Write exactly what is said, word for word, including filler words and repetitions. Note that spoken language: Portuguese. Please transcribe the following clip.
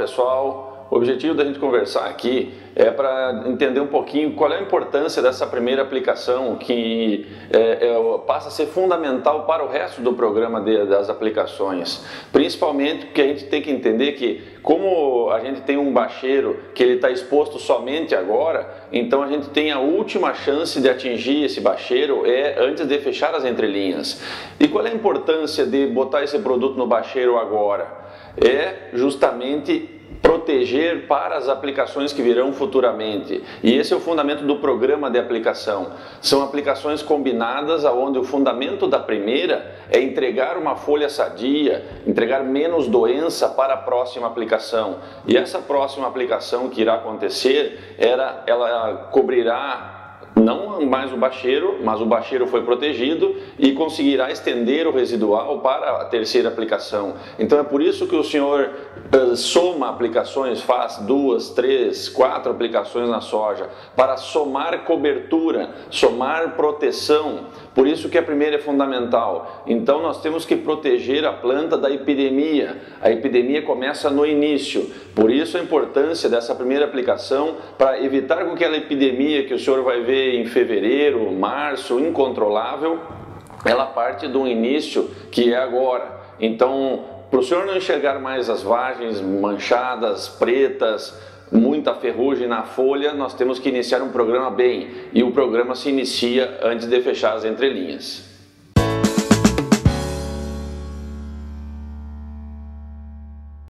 pessoal. O objetivo da gente conversar aqui é para entender um pouquinho qual é a importância dessa primeira aplicação que é, é, passa a ser fundamental para o resto do programa de, das aplicações. Principalmente porque a gente tem que entender que, como a gente tem um bacheiro que ele está exposto somente agora, então a gente tem a última chance de atingir esse bacheiro é antes de fechar as entrelinhas. E qual é a importância de botar esse produto no bacheiro agora? É justamente proteger para as aplicações que virão futuramente. E esse é o fundamento do programa de aplicação. São aplicações combinadas onde o fundamento da primeira é entregar uma folha sadia, entregar menos doença para a próxima aplicação. E essa próxima aplicação que irá acontecer, era, ela cobrirá não mais o bacheiro, mas o bacheiro foi protegido e conseguirá estender o residual para a terceira aplicação. Então é por isso que o senhor uh, soma aplicações, faz duas, três, quatro aplicações na soja, para somar cobertura, somar proteção. Por isso que a primeira é fundamental. Então nós temos que proteger a planta da epidemia. A epidemia começa no início. Por isso a importância dessa primeira aplicação, para evitar com que aquela epidemia que o senhor vai ver em fevereiro, março, incontrolável, ela parte do início que é agora. Então, para o senhor não enxergar mais as vagens manchadas, pretas, muita ferrugem na folha, nós temos que iniciar um programa bem. E o programa se inicia antes de fechar as entrelinhas.